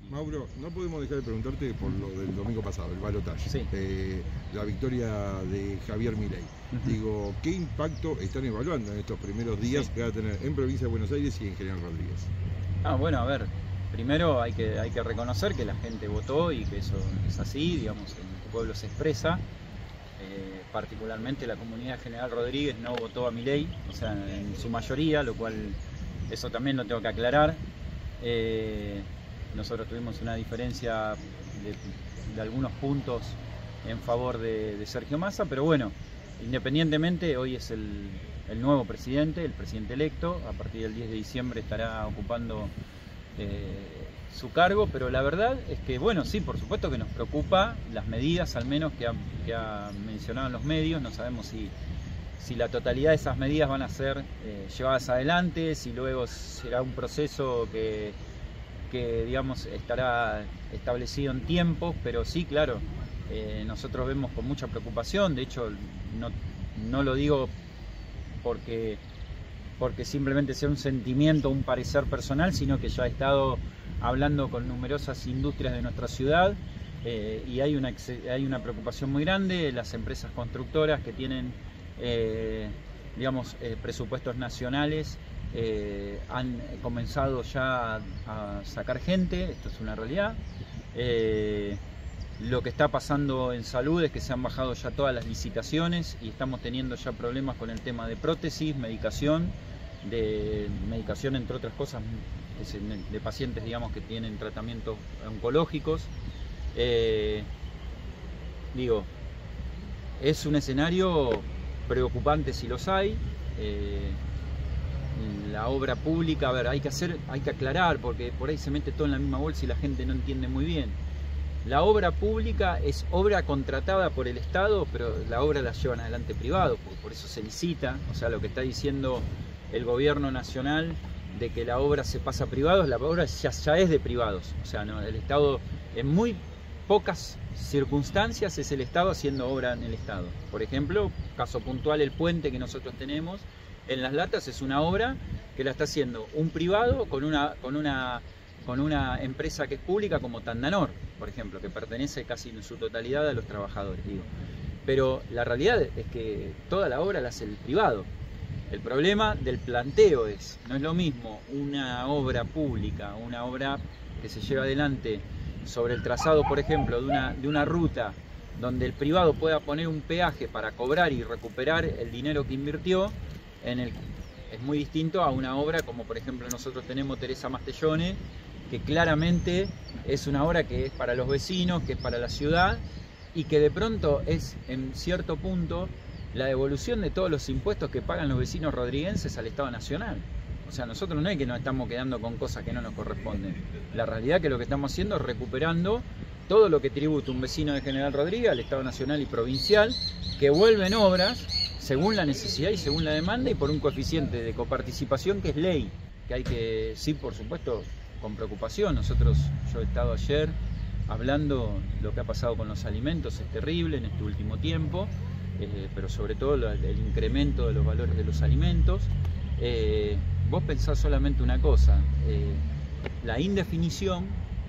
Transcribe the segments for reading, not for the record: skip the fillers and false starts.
Mauro, no podemos dejar de preguntarte por lo del domingo pasado, el balotaje, sí. La victoria de Javier Milei. Digo, ¿qué impacto están evaluando en estos primeros días que va a tener en provincia de Buenos Aires y en General Rodríguez? Bueno, a ver, primero hay que reconocer que la gente votó y que eso es así, digamos, el pueblo se expresa. Particularmente la comunidad de General Rodríguez no votó a Milei, o sea, en su mayoría, lo cual eso también lo tengo que aclarar. Nosotros tuvimos una diferencia de algunos puntos en favor de Sergio Massa, pero bueno, independientemente, hoy es el nuevo presidente, el presidente electo. A partir del 10 de diciembre estará ocupando su cargo, pero la verdad es que, bueno, sí, por supuesto que nos preocupa las medidas, al menos que ha mencionado en los medios. No sabemos si la totalidad de esas medidas van a ser llevadas adelante, si luego será un proceso que digamos estará establecido en tiempos, pero sí, claro, nosotros vemos con mucha preocupación. De hecho, no lo digo porque simplemente sea un sentimiento, un parecer personal, sino que ya he estado hablando con numerosas industrias de nuestra ciudad y hay una preocupación muy grande. Las empresas constructoras que tienen digamos presupuestos nacionales han comenzado ya a sacar gente, esto es una realidad. Lo que está pasando en salud es que se han bajado ya todas las licitaciones y estamos teniendo ya problemas con el tema de prótesis, medicación entre otras cosas, de pacientes, digamos, que tienen tratamientos oncológicos. Digo, es un escenario preocupante si los hay. La obra pública, a ver, hay que aclarar, porque por ahí se mete todo en la misma bolsa y la gente no entiende muy bien. La obra pública es obra contratada por el Estado, pero la obra la llevan adelante privados, por eso se licita. O sea, lo que está diciendo el gobierno nacional de que la obra se pasa a privados, la obra ya es de privados. O sea, no, el Estado, en muy pocas circunstancias es el Estado haciendo obra en el Estado. Por ejemplo, caso puntual, el puente que nosotros tenemos en Las Latas es una obra que la está haciendo un privado con una empresa que es pública, como Tandanor, por ejemplo, que pertenece casi en su totalidad a los trabajadores, digo. Pero la realidad es que toda la obra la hace el privado. El problema del planteo no es lo mismo una obra pública, una obra que se lleva adelante sobre el trazado, por ejemplo, de una ruta donde el privado pueda poner un peaje para cobrar y recuperar el dinero que invirtió, es muy distinto a una obra como, por ejemplo, nosotros tenemos Teresa Mastellone, que claramente es una obra que es para los vecinos, que es para la ciudad, y que de pronto es, en cierto punto, la devolución de todos los impuestos que pagan los vecinos rodriguenses al Estado Nacional. O sea, nosotros no es que nos estamos quedando con cosas que no nos corresponden. La realidad es que lo que estamos haciendo es recuperando todo lo que tributa un vecino de General Rodríguez al Estado Nacional y provincial, que vuelven obras según la necesidad y según la demanda y por un coeficiente de coparticipación que es ley, que hay que, sí, por supuesto, con preocupación. Yo he estado ayer hablando lo que ha pasado con los alimentos, es terrible en este último tiempo, pero sobre todo el incremento de los valores de los alimentos. Vos pensás solamente una cosa, la indefinición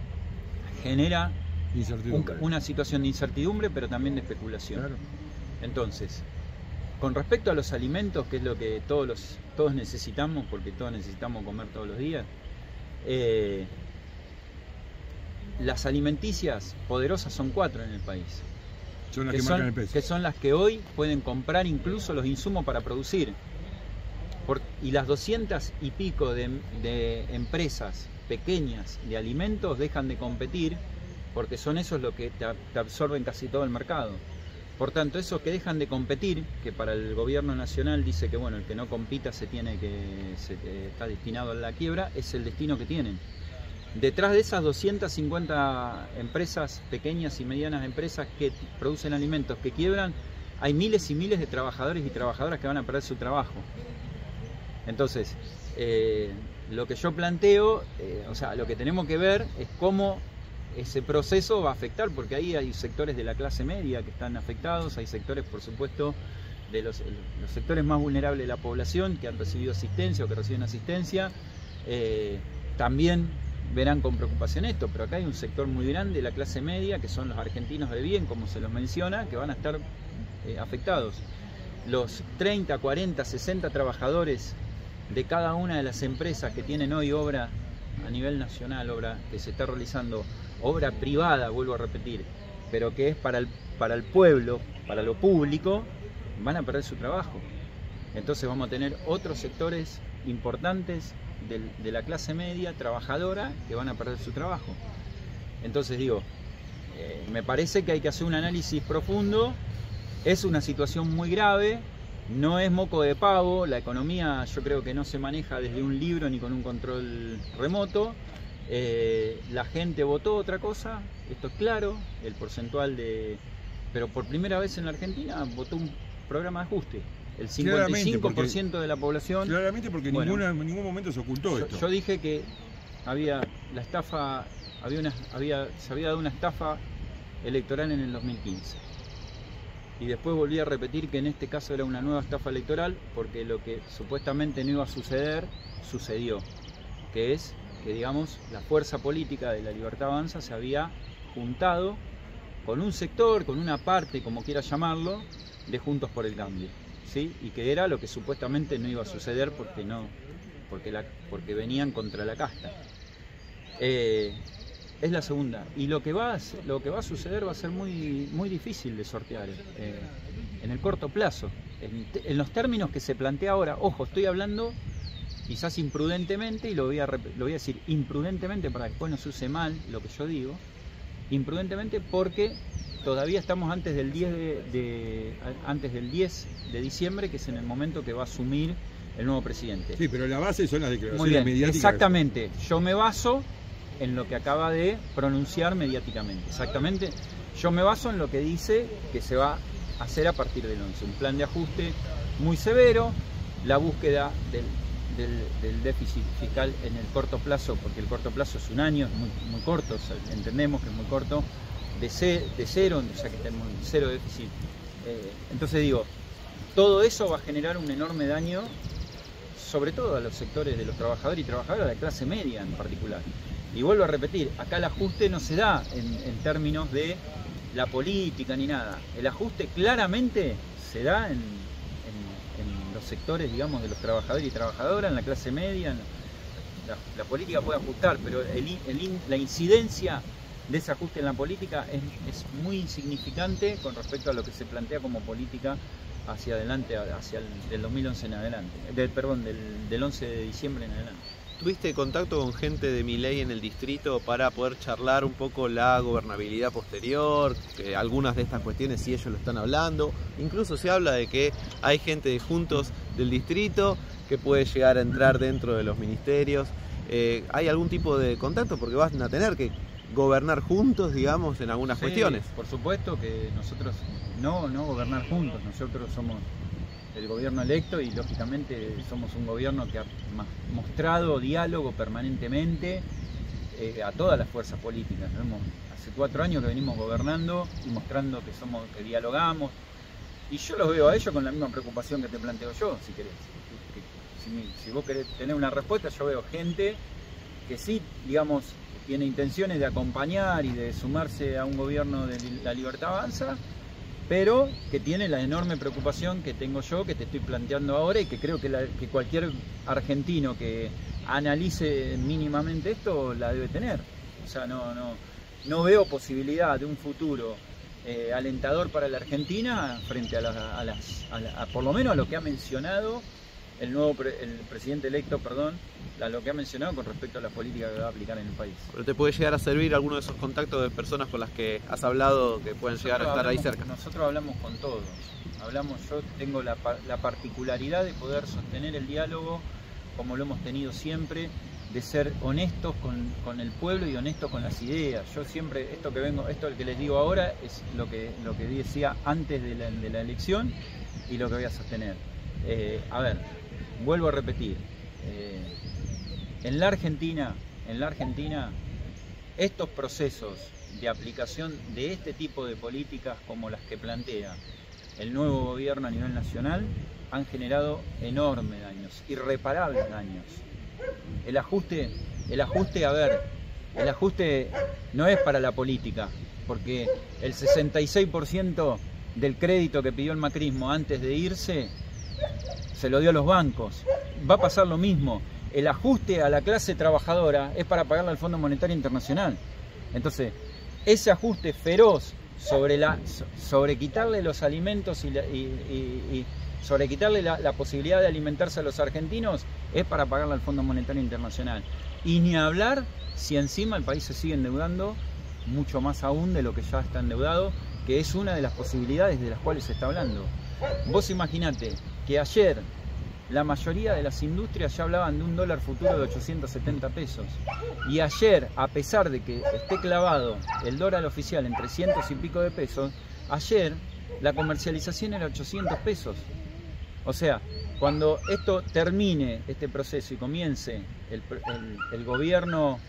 genera una situación de incertidumbre, pero también de especulación. Claro. Entonces, con respecto a los alimentos, que es lo que todos necesitamos, porque todos necesitamos comer todos los días, las alimenticias poderosas son 4 en el país, son las que marcan el precio, que son las que hoy pueden comprar incluso los insumos para producir. Y las 200 y pico de empresas pequeñas de alimentos dejan de competir, porque son esos los que te absorben casi todo el mercado. Por tanto, esos que dejan de competir, que para el gobierno nacional dice que bueno, el que no compita está destinado a la quiebra, es el destino que tienen. Detrás de esas 250 empresas, pequeñas y medianas empresas que producen alimentos que quiebran, hay miles y miles de trabajadores y trabajadoras que van a perder su trabajo. Entonces, lo que yo planteo, o sea, lo que tenemos que ver es cómo ese proceso va a afectar, porque ahí hay sectores de la clase media que están afectados, hay sectores, por supuesto, de los sectores más vulnerables de la población que han recibido asistencia o que reciben asistencia, también verán con preocupación esto, pero acá hay un sector muy grande de la clase media, que son los argentinos de bien, como se los menciona, que van a estar afectados. Los 30, 40, 60 trabajadores de cada una de las empresas que tienen hoy obra a nivel nacional, obra que se está realizando, obra privada, vuelvo a repetir, pero que es para el pueblo, para lo público, van a perder su trabajo. Entonces vamos a tener otros sectores importantes de la clase media trabajadora que van a perder su trabajo. Entonces digo, me parece que hay que hacer un análisis profundo. Es una situación muy grave, no es moco de pavo, la economía yo creo que no se maneja desde un libro ni con un control remoto. La gente votó otra cosa, esto es claro, el porcentual pero por primera vez en la Argentina votó un programa de ajuste. El 55% de la población. Claramente, porque en ningún momento se ocultó esto. Yo dije que había la estafa, se había dado una estafa electoral en el 2015. Y después volví a repetir que en este caso era una nueva estafa electoral, porque lo que supuestamente no iba a suceder, sucedió. Que es que, digamos, la fuerza política de La Libertad Avanza se había juntado con un sector, con una parte, como quiera llamarlo, de Juntos por el Cambio. ¿Sí? Y que era lo que supuestamente no iba a suceder porque venían contra la casta. Es la segunda. Y lo que va a suceder va a ser muy, muy difícil de sortear en el corto plazo. En los términos que se plantea ahora, ojo, estoy hablando quizás imprudentemente, y lo voy a decir imprudentemente para que después no se use mal lo que yo digo, imprudentemente porque todavía estamos antes del 10 de diciembre, que es en el momento que va a asumir el nuevo presidente. Sí, pero la base son las declaraciones muy bien, mediáticas. Exactamente, yo me baso en lo que acaba de pronunciar mediáticamente. Exactamente, yo me baso en lo que dice que se va a hacer a partir del 11. Un plan de ajuste muy severo, la búsqueda del déficit fiscal en el corto plazo, porque el corto plazo es un año, es muy corto, o sea, entendemos que es muy corto, de cero, o sea que tenemos cero déficit. Entonces digo, todo eso va a generar un enorme daño, sobre todo a los sectores de los trabajadores y trabajadoras, de la clase media en particular. Y vuelvo a repetir, acá el ajuste no se da en términos de la política ni nada. El ajuste claramente se da en los sectores, digamos, de los trabajadores y trabajadoras, en la clase media. La política puede ajustar, pero la incidencia de ese ajuste en la política es muy insignificante con respecto a lo que se plantea como política hacia adelante, del 2011 en adelante, del 11 de diciembre en adelante. ¿Tuviste contacto con gente de Milei en el distrito para poder charlar un poco la gobernabilidad posterior, algunas de estas cuestiones, si ellos lo están hablando? Incluso se habla de que hay gente de Juntos del distrito que puede llegar a entrar dentro de los ministerios. ¿Hay algún tipo de contacto? Porque van a tener que gobernar juntos, digamos, en algunas cuestiones. Por supuesto que nosotros no gobernar juntos, nosotros somos el gobierno electo y lógicamente somos un gobierno que ha mostrado diálogo permanentemente a todas las fuerzas políticas. Hace 4 años que venimos gobernando y mostrando que dialogamos, y yo los veo a ellos con la misma preocupación que te planteo yo, si querés. Si vos querés tener una respuesta, yo veo gente que sí, digamos, tiene intenciones de acompañar y de sumarse a un gobierno de La Libertad Avanza, pero que tiene la enorme preocupación que tengo yo, que te estoy planteando ahora, y que creo que cualquier argentino que analice mínimamente esto la debe tener. O sea, no veo posibilidad de un futuro alentador para la Argentina frente a por lo menos a lo que ha mencionado el presidente electo, perdón, lo que ha mencionado con respecto a la política que va a aplicar en el país. ¿Pero te puede llegar a servir alguno de esos contactos de personas con las que has hablado que pueden llegar a estar ahí cerca? Nosotros hablamos con todos. Yo tengo la particularidad de poder sostener el diálogo como lo hemos tenido siempre, de ser honestos con el pueblo y honestos con las ideas. Yo siempre, esto que les digo ahora es lo que decía antes de la elección y lo que voy a sostener. A ver, vuelvo a repetir, en la Argentina, estos procesos de aplicación de este tipo de políticas como las que plantea el nuevo gobierno a nivel nacional han generado enormes daños, irreparables daños. El ajuste, a ver, el ajuste no es para la política, porque el 66% del crédito que pidió el macrismo antes de irse se lo dio a los bancos. Va a pasar lo mismo. El ajuste a la clase trabajadora es para pagarle al Fondo Monetario Internacional. Entonces, ese ajuste feroz sobre quitarle los alimentos y sobre quitarle la posibilidad de alimentarse a los argentinos es para pagarle al Fondo Monetario Internacional. Y ni hablar si encima el país se sigue endeudando mucho más aún de lo que ya está endeudado, que es una de las posibilidades de las cuales se está hablando. Vos imaginate que ayer la mayoría de las industrias ya hablaban de un dólar futuro de 870 pesos. Y ayer, a pesar de que esté clavado el dólar oficial en 300 y pico de pesos, ayer la comercialización era 800 pesos. O sea, cuando esto termine, este proceso, y comience el gobierno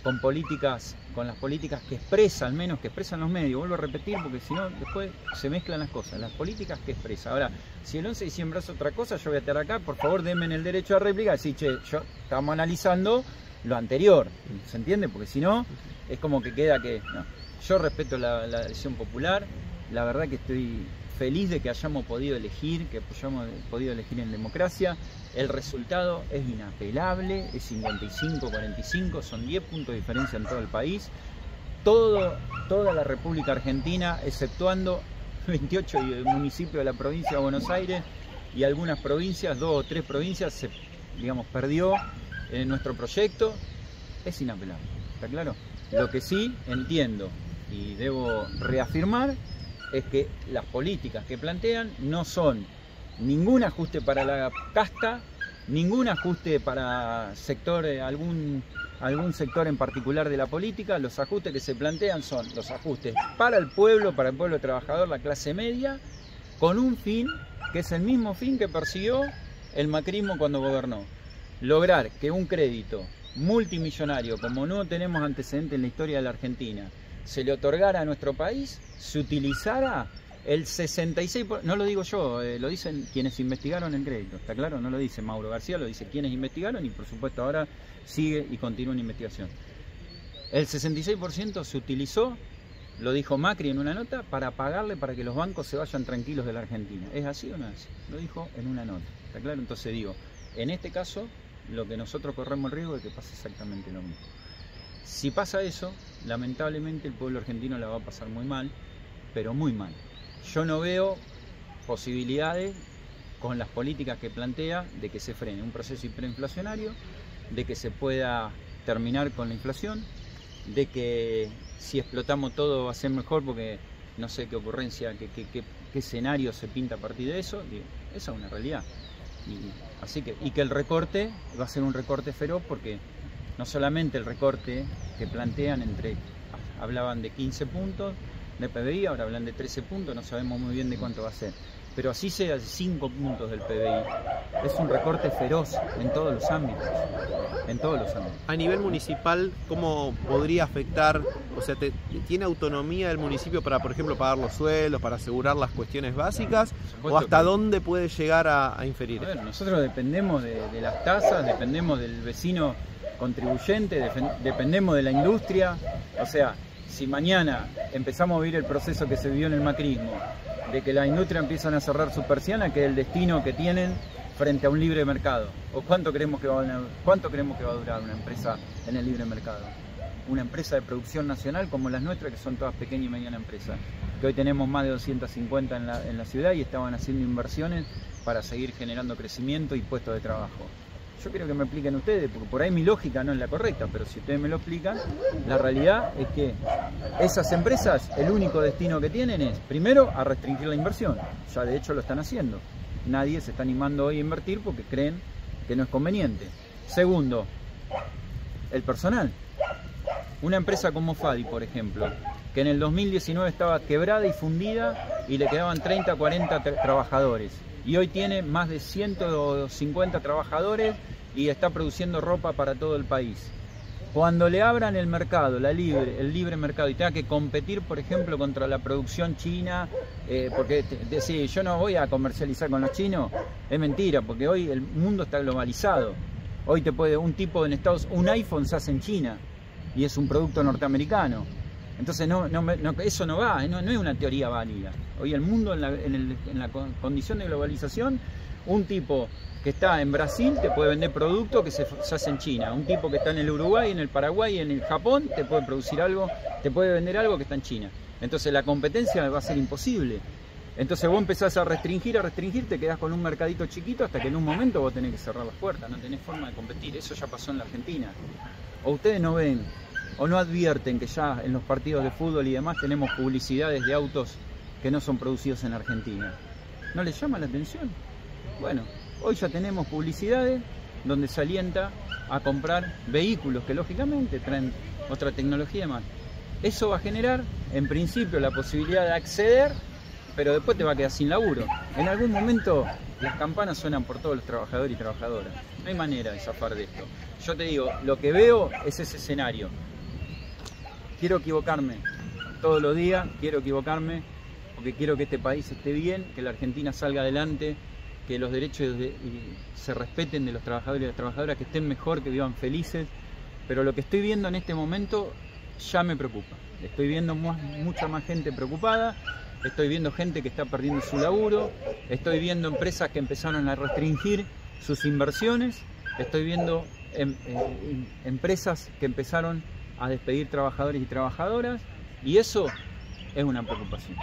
con las políticas que expresa, al menos que expresan los medios, vuelvo a repetir porque si no después se mezclan las cosas, las políticas que expresa. Ahora, si el 11 de diciembre es otra cosa, yo voy a estar acá, por favor denme el derecho de réplica, decir, che, estamos analizando lo anterior, ¿se entiende? Porque si no, es como que queda que, no. Yo respeto la decisión popular, la verdad que estoy feliz de que hayamos podido elegir, en democracia. El resultado es inapelable, es 55-45, son 10 puntos de diferencia en todo el país. Toda la República Argentina, exceptuando 28 municipios de la provincia de Buenos Aires y algunas provincias, 2 o 3 provincias, perdió en nuestro proyecto. Es inapelable, ¿está claro? Lo que sí entiendo y debo reafirmar es que las políticas que plantean no son ningún ajuste para la casta, ningún ajuste para algún sector en particular de la política. Los ajustes que se plantean son los ajustes para el pueblo trabajador, la clase media, con un fin que es el mismo fin que persiguió el macrismo cuando gobernó: lograr que un crédito multimillonario, como no tenemos antecedente en la historia de la Argentina, se le otorgara a nuestro país, se utilizara el 66%, no lo digo yo, lo dicen quienes investigaron el crédito, ¿está claro? No lo dice Mauro García, lo dice quienes investigaron y por supuesto ahora sigue y continúa en investigación. El 66% se utilizó, lo dijo Macri en una nota, para pagarle para que los bancos se vayan tranquilos de la Argentina. ¿Es así o no es así? Lo dijo en una nota, ¿está claro? Entonces digo, en este caso, lo que nosotros corremos el riesgo es que pase exactamente lo mismo. Si pasa eso, lamentablemente el pueblo argentino la va a pasar muy mal, pero muy mal. Yo no veo posibilidades con las políticas que plantea de que se frene un proceso hiperinflacionario, de que se pueda terminar con la inflación, de que si explotamos todo va a ser mejor porque no sé qué ocurrencia, qué escenario se pinta a partir de eso. Digo, esa es una realidad. Y que el recorte va a ser un recorte feroz porque no solamente el recorte que plantean hablaban de 15 puntos de PBI, ahora hablan de 13 puntos, no sabemos muy bien de cuánto va a ser. Pero así sea de 5 puntos del PBI, es un recorte feroz en todos los ámbitos, A nivel municipal, ¿cómo podría afectar? O sea, ¿tiene autonomía el municipio para, por ejemplo, pagar los sueldos, para asegurar las cuestiones básicas? ¿O hasta dónde puede llegar a inferir? A ver, nosotros dependemos de las tasas, dependemos del vecino contribuyente, dependemos de la industria. O sea, si mañana empezamos a vivir el proceso que se vivió en el macrismo, de que la industria empiezan a cerrar sus persianas, que es el destino que tienen frente a un libre mercado. ¿O cuánto creemos que va a durar una empresa en el libre mercado? Una empresa de producción nacional como las nuestras, que son todas pequeñas y medianas empresas, que hoy tenemos más de 250 en la ciudad y estaban haciendo inversiones para seguir generando crecimiento y puestos de trabajo. Yo quiero que me expliquen ustedes, porque por ahí mi lógica no es la correcta, pero si ustedes me lo explican, la realidad es que esas empresas, el único destino que tienen es, primero, a restringir la inversión. Ya de hecho lo están haciendo. Nadie se está animando hoy a invertir porque creen que no es conveniente. Segundo, el personal. Una empresa como Fadi, por ejemplo, que en el 2019 estaba quebrada y fundida y le quedaban 30 o 40 trabajadores. Y hoy tiene más de 150 trabajadores y está produciendo ropa para todo el país. Cuando le abran el mercado, el libre mercado, y tenga que competir, por ejemplo, contra la producción china, porque decir, yo no voy a comercializar con los chinos, es mentira, porque hoy el mundo está globalizado. Hoy un tipo en Estados Unidos, un iPhone se hace en China. y es un producto norteamericano. Entonces eso no va, no es una teoría válida. Hoy el mundo en la condición de globalización, un tipo que está en Brasil te puede vender productos que se hace en China, un tipo que está en el Uruguay, en el Paraguay, en el Japón te puede producir algo, te puede vender algo que está en China. Entonces la competencia va a ser imposible. Entonces vos empezás a restringir, te quedás con un mercadito chiquito hasta que en un momento vos tenés que cerrar las puertas, no tenés forma de competir. Eso ya pasó en la Argentina. O ustedes no ven o no advierten que ya en los partidos de fútbol y demás tenemos publicidades de autos que no son producidos en Argentina. ¿No les llama la atención? Bueno, hoy ya tenemos publicidades donde se alienta a comprar vehículos que lógicamente traen otra tecnología y demás. Eso va a generar, en principio, la posibilidad de acceder, pero después te va a quedar sin laburo. En algún momento las campanas suenan por todos los trabajadores y trabajadoras. No hay manera de zafar de esto. Yo te digo, lo que veo es ese escenario. Quiero equivocarme todos los días, quiero equivocarme porque quiero que este país esté bien, que la Argentina salga adelante, que los derechos se respeten de los trabajadores y las trabajadoras, que estén mejor, que vivan felices. Pero lo que estoy viendo en este momento ya me preocupa. Estoy viendo mucha más gente preocupada, estoy viendo gente que está perdiendo su laburo, estoy viendo empresas que empezaron a restringir sus inversiones, estoy viendo empresas que empezaron a despedir trabajadores y trabajadoras, y eso es una preocupación.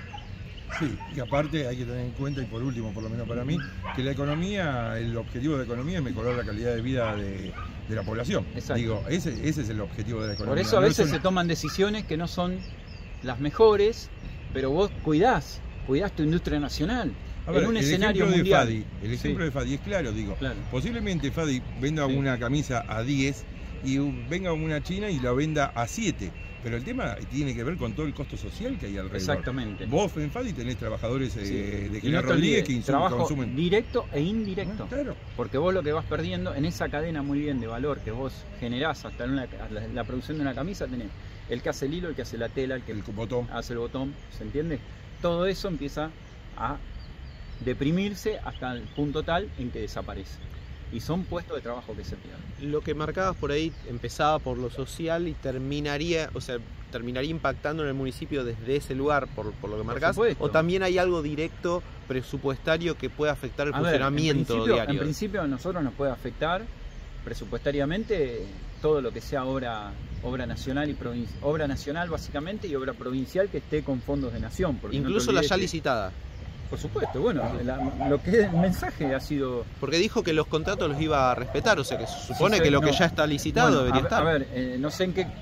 Sí, y aparte hay que tener en cuenta, y por último, por lo menos para mí, que la economía, el objetivo de la economía es mejorar la calidad de vida de la población. Exacto. Digo, ese es el objetivo de la economía. Por eso a veces se toman decisiones que no son las mejores, pero vos cuidás tu industria nacional. A ver, en un escenario mundial. El ejemplo de Fadi es claro, Claro. Posiblemente Fadi venda una camisa a 10 y venga una china y la venda a 7. Pero el tema tiene que ver con todo el costo social que hay alrededor. Exactamente. Vos en Fadi tenés trabajadores de y General no te Rodríguez olvides, que trabajo consumen directo e indirecto. Claro. Porque vos lo que vas perdiendo en esa cadena muy bien de valor que vos generás hasta la producción de una camisa, tenés el que hace el hilo, el que hace la tela, el que botón. hace el botón, ¿se entiende? Todo eso empieza a deprimirse hasta el punto tal en que desaparece. Y son puestos de trabajo que se pierden. Lo que marcabas por ahí empezaba por lo social y terminaría impactando en el municipio desde ese lugar, por lo que marcás. O también hay algo directo presupuestario que puede afectar el funcionamiento diario. En principio a nosotros nos puede afectar presupuestariamente todo lo que sea obra nacional y obra nacional básicamente, y obra provincial que esté con fondos de nación. Incluso la ya licitada. Por supuesto, bueno, lo que el mensaje ha sido... Porque dijo que los contratos los iba a respetar, o sea que se supone que lo que ya está licitado debería estar. A ver, no sé en qué...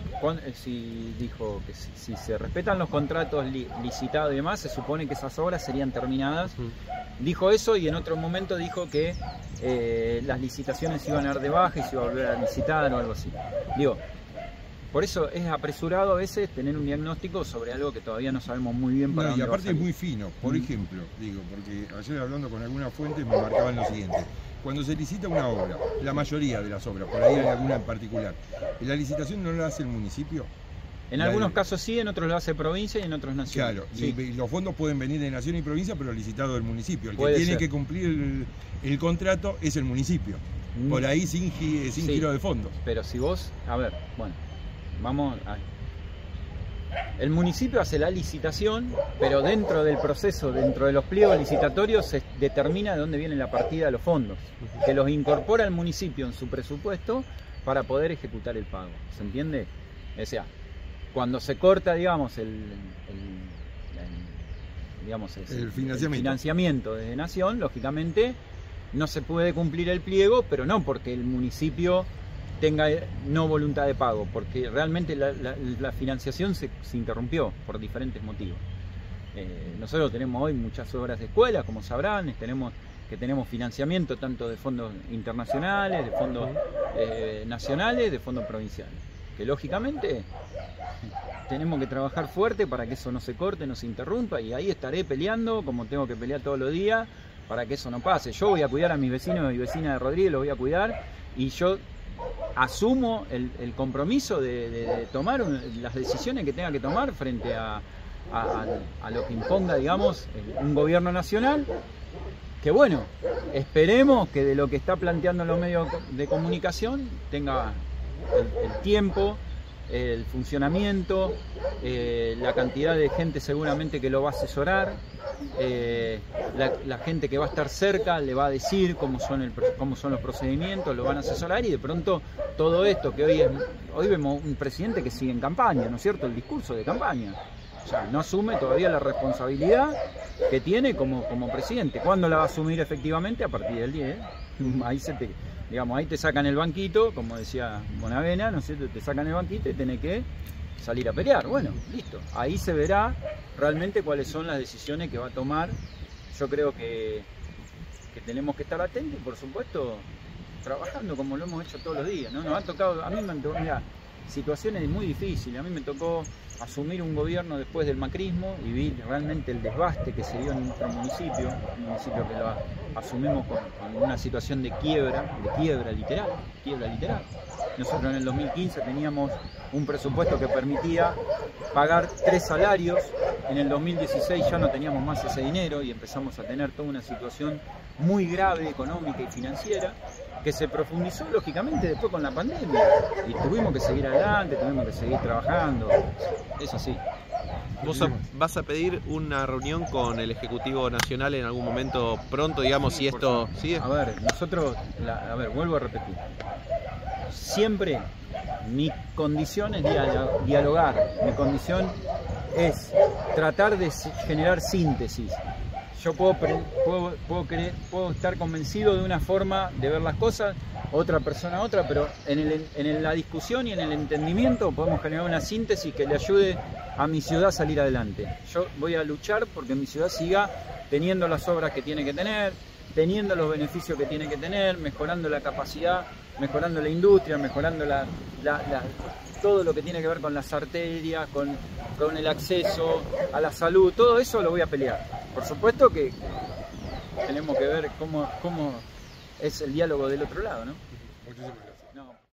si dijo que si se respetan los contratos licitados y demás, se supone que esas obras serían terminadas. Dijo eso, y en otro momento dijo que las licitaciones iban a dar de baja y se iba a volver a licitar o algo así. Digo, por eso es apresurado a veces tener un diagnóstico sobre algo que todavía no sabemos muy bien para dónde y aparte va a salir. es muy fino. Por ejemplo, porque ayer hablando con algunas fuentes me marcaban lo siguiente: cuando se licita una obra, la mayoría de las obras, por ahí hay alguna en particular, ¿la licitación no la hace el municipio? En algunos casos sí, en otros lo hace provincia y en otros nación. Claro, sí. Y los fondos pueden venir de nación y provincia, pero licitado del municipio. El que Puede tiene ser. que cumplir el contrato es el municipio. Por ahí sin giro de fondos. Pero si vos, a ver, bueno, vamos a... El municipio hace la licitación, pero dentro del proceso, dentro de los pliegos licitatorios, se determina de dónde viene la partida de los fondos, que los incorpora el municipio en su presupuesto para poder ejecutar el pago. ¿Se entiende? O sea, cuando se corta, digamos, el financiamiento desde Nación, lógicamente no se puede cumplir el pliego, pero no porque el municipio tenga no voluntad de pago, porque realmente la financiación se interrumpió por diferentes motivos. Nosotros tenemos hoy muchas obras de escuelas, como sabrán, tenemos financiamiento tanto de fondos internacionales, de fondos nacionales, de fondos provinciales, que lógicamente tenemos que trabajar fuerte para que eso no se corte, no se interrumpa, y ahí estaré peleando como tengo que pelear todos los días para que eso no pase. Yo voy a cuidar a mis vecinos y vecinas de Rodríguez, los voy a cuidar, y yo asumo el compromiso de tomar las decisiones que tenga que tomar frente a lo que imponga, digamos, un gobierno nacional, que bueno, esperemos que de lo que está planteando los medios de comunicación tenga el tiempo el funcionamiento, la cantidad de gente seguramente que lo va a asesorar, la gente que va a estar cerca le va a decir cómo son los procedimientos, lo van a asesorar, y de pronto todo esto que hoy vemos un presidente que sigue en campaña, ¿no es cierto? El discurso de campaña. O sea, no asume todavía la responsabilidad que tiene como presidente. ¿Cuándo la va a asumir efectivamente? A partir del 10. Ahí te sacan el banquito, como decía Bonavena, ¿no es cierto? Te sacan el banquito y tenés que salir a pelear. Bueno, listo. Ahí se verá realmente cuáles son las decisiones que va a tomar. Yo creo que tenemos que estar atentos y, por supuesto, trabajando como lo hemos hecho todos los días, ¿no? Nos ha tocado, a mí me tocó, mira, situaciones muy difíciles. A mí me tocó asumir un gobierno después del macrismo y vi realmente el desbaste que se dio en nuestro municipio, un municipio que lo asumimos con una situación de quiebra literal. Nosotros en el 2015 teníamos un presupuesto que permitía pagar 3 salarios, en el 2016 ya no teníamos más ese dinero y empezamos a tener toda una situación muy grave económica y financiera, que se profundizó lógicamente después con la pandemia, y tuvimos que seguir adelante, tuvimos que seguir trabajando, eso sí. ¿Vos vas a pedir una reunión con el Ejecutivo Nacional en algún momento pronto, digamos, si esto sigue? A ver, nosotros, vuelvo a repetir, siempre mi condición es dialogar, mi condición es tratar de generar síntesis. Yo puedo estar convencido de una forma de ver las cosas, otra persona otra, pero en la discusión y en el entendimiento podemos generar una síntesis que le ayude a mi ciudad a salir adelante. Yo voy a luchar porque mi ciudad siga teniendo las obras que tiene que tener, teniendo los beneficios que tiene que tener, mejorando la capacidad, mejorando la industria, mejorando todo lo que tiene que ver con las arterias, con el acceso a la salud. Todo eso lo voy a pelear. Por supuesto que tenemos que ver cómo es el diálogo del otro lado, ¿no? Muchísimas gracias.